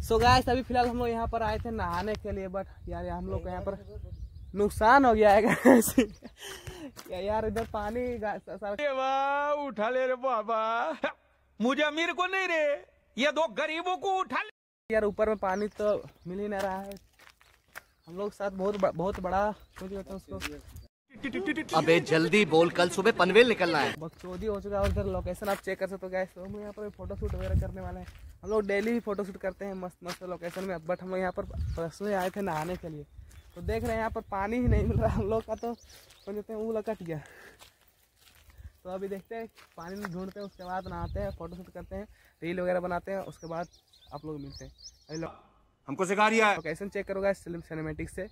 So guys अभी फिलहाल हम लोग यहाँ पर आए थे नहाने के लिए, बट यार हम लोग को यहाँ पर नुकसान हो गया है गाइस। यार इधर पानी वाह उठा ले रे बाबा, मुझे अमीर को नहीं रे, ये दो गरीबों को उठा ले। यार ऊपर में पानी तो मिल ही नहीं रहा है। हम लोग साथ बहुत बड़ा उसको अबे जल्दी बोल, कल सुबह पनवेल निकलना है। बकचोदी हो चुका है। और इधर लोकेशन आप चेक कर सकते हो गाइस। तो हम यहाँ पर फोटो शूट वगैरह करने वाले हैं। हम लोग डेली ही फोटो शूट करते हैं मस्त मस्त लोकेशन में, बट हम लोग यहाँ पर पर्सनली आए थे नहाने के लिए। तो देख रहे हैं यहाँ पर पानी ही नहीं मिल रहा हम लोग का, तो समझते हैं वो कट गया। तो अभी देखते हैं, पानी में ढूंढते हैं, उसके बाद नहाते हैं, फोटो शूट करते हैं, रील वगैरह बनाते हैं, उसके बाद आप लोग मिलते हैं। हमको सिखा रिया है। लोकेशन चेक करोगे सिनेमैटिक से।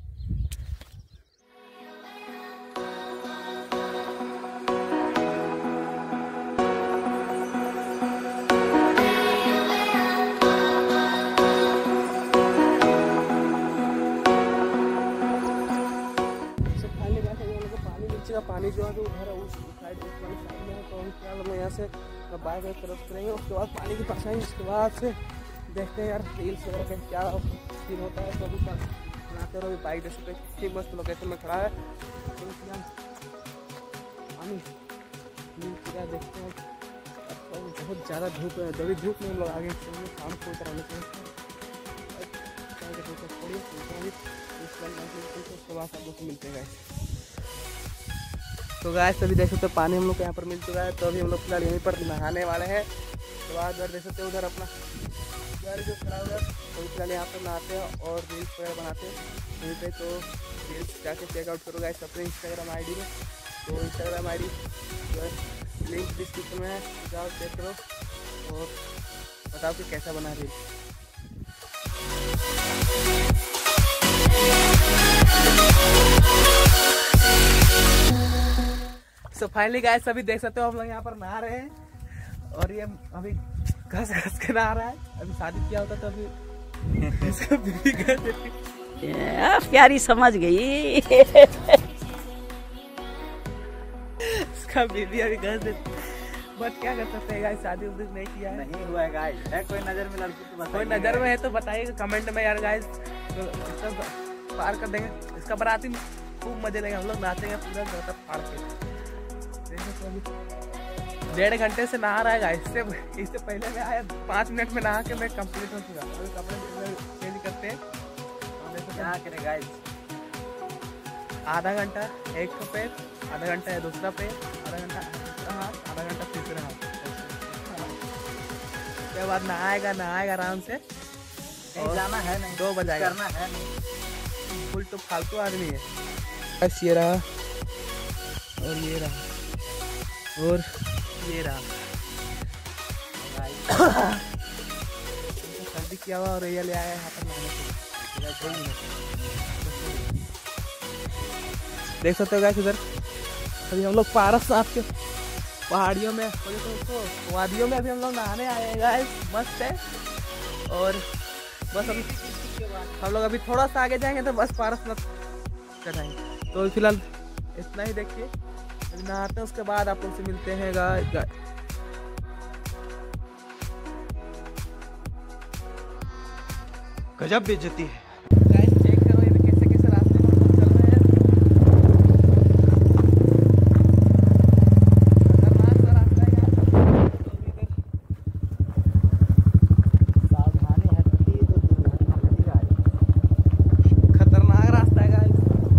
पानी जो है तो उधर उस साइड में है। तो हम यहाँ से बाइक तरफ करेंगे, उसके बाद पानी के पास आएंगे, उसके बाद से देखते हैं यार रील्स वगैरह का क्या सीन होता है। तो अभी बनाते रहो। बाइक जैसे ठीक मस्त लोकेशन में खड़ा है। तो पानी क्या देखते हैं, बहुत ज़्यादा धूप है। जब धूप में हम लोग आगे शाम को उतर आने उसके बाद सब लोग मिलते हैं। तो गाइस अभी देख सकते हो पानी हम लोग को यहाँ पर मिल चुका है। तो अभी हम लोग फिलहाल यहीं पर नहाने वाले हैं। तो बाद देख सकते हो उधर अपना घर जो खड़ा हुआ है, तो फिलहाल यहाँ पर नहाते हैं और रील्स वगैरह बनाते हैं वहीं पे। तो रील्स जाके चेकआउट करो गाइस अपने इंस्टाग्राम ID में। तो इंस्टाग्राम ID जो है लिंक डिस्क्रिप्शन में है, जाओ चेक करो और बताओ कि कैसा बना रील। सो फाइनली गाइस अभी देख सकते हो हम लोग यहाँ पर नहा रहे हैं और ये अभी घस घस के नहा रहा है। अभी शादी किया होता तो अभी इसका बीवी घस देती। प्यारी समझ गई। इसका बीवी अभी घस देती, बट क्या कर सकते हैं गाइस, शादी उदी नहीं किया है। नहीं हुआ है गाइस। है कोई नजर में लड़की तो कोई नजर में है तो बताइए कमेंट में यार गाइस। तो सब पार कर देंगे, इसका बाराती में खूब मजे लेंगे। हम लोग नाचेंगे पूरा घर तक फाड़ के। 1.5 घंटे से नहा रहा है गाइस। इससे पहले मैं आया 5 मिनट में नहा के मैं कंप्लीट हो चुका। अभी कपड़े चेंज करते हैं। क्या करें गाइस, आधा घंटा एक तो पैर, आधा घंटा है दूसरा पैर, आधा घंटा हाथ, आधा घंटा तीसरा हाथ। उसके बाद नहाएगा आराम से। और जाना है नहीं, 2 बजाएगा, करना है नहीं। फुल तो फालतू आदमी है। बस ये रहा और ये रहा और ये रहा। सर्दी किया हुआ और ये ले आया यहाँ पर नहाने के लिए। देख सकते हो गाइस इधर अभी हम लोग पारसनाथ के पहाड़ियों में, वादियों में अभी हम लोग नहाने आए हैं गाइस। मस्त है। और बस अभी हम लोग अभी थोड़ा सा आगे जाएंगे तो बस पारसनाथ चढ़ाएंगे। तो फिलहाल इतना ही देखिए, नहाते हैं उसके बाद आप लोग से मिलते हैं गाइस। गजब बेइज्जती है। चेक करो ये कैसे कैसे रास्ते में हम चल रहे हैं। खतरनाक सा रास्ता है यार। सावधानी हटती तो दुर्घटना घटी गाइस। खतरनाक रास्ता है गाइस।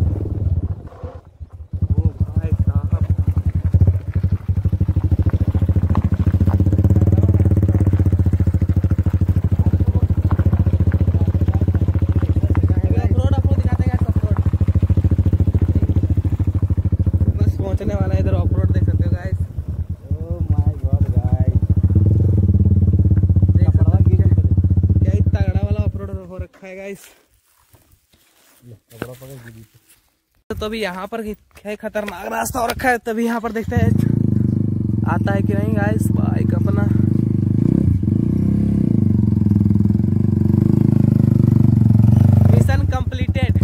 ओ भाई साहब, पहुंचने वाला है। इधर ऑफ रोड देख सकते हो guys. Oh my god guys, देख सकते हो क्या इतना तगड़ा वाला ऑफ रोड हो रखा है गाइस। तो अभी यहाँ पर क्या खतरनाक रास्ता हो रखा है। तभी यहाँ पर देखते हैं आता है कि नहीं गाइस बाइक अपना। Mission completed.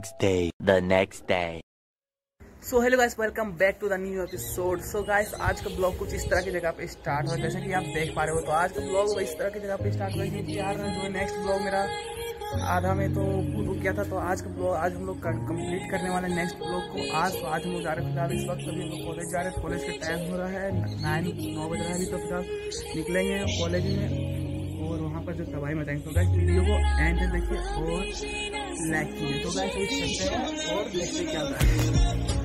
The next day. So hello guys, welcome back to the new episode. So guys, आज का ब्लॉग कुछ इस तरह की जगह पे स्टार्ट हुआ, जैसे कि आप देख पा रहे हो। तो आज का ब्लॉग इस तरह की जगह पे स्टार्ट हुआ क्योंकि यार जो नेक्स्ट ब्लॉग मेरा आधा में तो रुक गया था, तो आज का ब्लॉग आज हम लोग कंप्लीट करने वाले नेक्स्ट ब्लॉग को। आज हम लोग जा रहे हैं फिलहाल इस वक्त, अभी हम लोग कॉलेज जा रहे हैं। कॉलेज का टाइम हो रहा है 9 बज रहा है अभी, तो फिलहाल निकलेंगे कॉलेज में और वहाँ पर जो तबाही मचाएंगे। तो गाइस वीडियो को एंड तक देखिए और लाइक कीजिए। तो गाइस चलते हैं और देखते क्या होता है।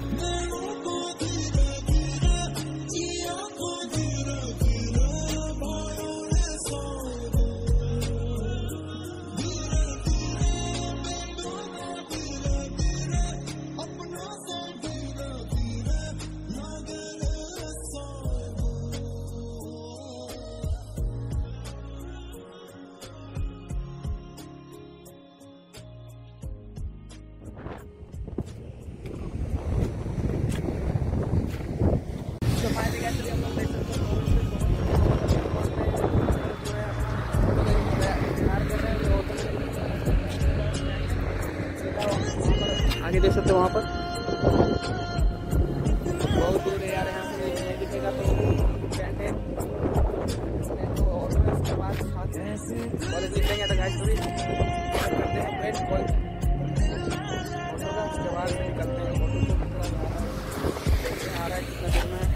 आगे देख सकते हो वहाँ पर बहुत दूर है यार, यहाँ से नहीं दिखेगा तो बैठे और उसके बाद खाते हैं कॉलेज निकलेंगे। तो गाइस थोड़ी करते हैं वेट कॉलेज ऑटो का, उसके बाद से निकलते हैं। ऑटो को देखते हैं आ रहा है कितना देर में।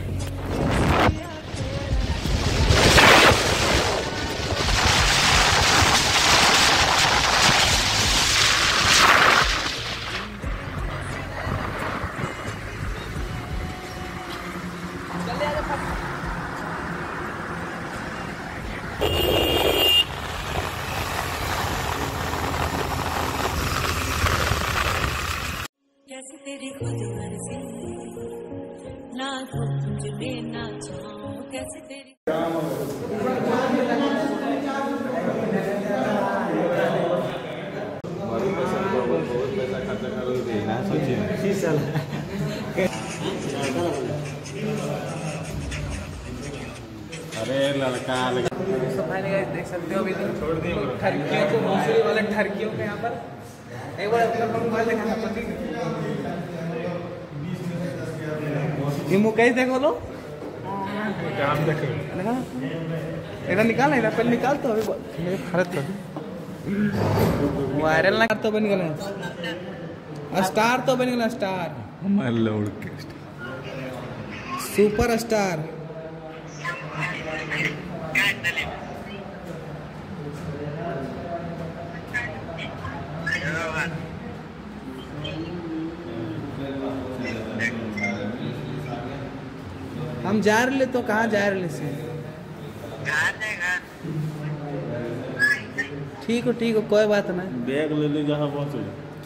कैसे तेरी खुद मर्जी ना हो तुझे लेना चाहो, कैसे तेरी अरे लड़का तो भाई गाइस देख सकते हो अभी ठरकियों को, मौसरी वाले ठरकियों के यहाँ पर एक बार अपना मोबाइल देखा था पति ये मुकेश देखो लो इधर निकाल, इधर पहले निकाल। तो अभी मेरे खरत वायरल ना तो बन गया, स्टार तो बन गया, स्टार सुपर स्टार। हम जा रहे तो कहाँ जा रहे से? ठीक हो कोई बात नहीं। बैग ले ले जहाँ पहुँचे।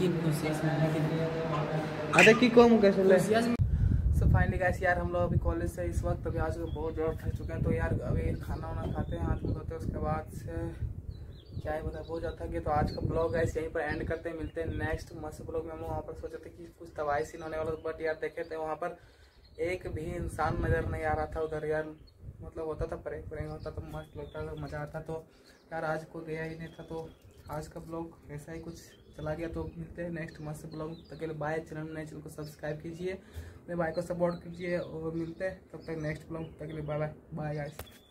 अरे की को कैसे ले? सो फाइनली गाइस यार हम लोग अभी कॉलेज से इस वक्त अभी आज बहुत ज़्यादा थक चुके हैं, तो यार अभी खाना वाना खाते हैं, हाथ मुँह धोते हैं, उसके बाद से क्या है बता बहुत ज़्यादा थक गए। तो आज का ब्लॉग गाइस यहीं पर एंड करते हैं, मिलते हैं नेक्स्ट मस्त ब्लॉग में। हम लोग वहाँ पर सोचे थे कि कुछ तबाही सीन होने वाला, बट यार देखे थे वहाँ पर एक भी इंसान नज़र नहीं आ रहा था उधर यार। मतलब होता था प्रेंग होता तो मस्त लगता था, मज़ा आता। तो यार आज को गया ही नहीं था, तो आज का ब्लॉग ऐसा ही कुछ चला गया। तो मिलते हैं नेक्स्ट मस्त ब्लॉग, तक के लिए बाय। चैनल नए चैनल को सब्सक्राइब कीजिए, मेरे भाई को सपोर्ट कीजिए और मिलते हैं तब तक नेक्स्ट ब्लॉग, तक के लिए बाय बाय गाइस।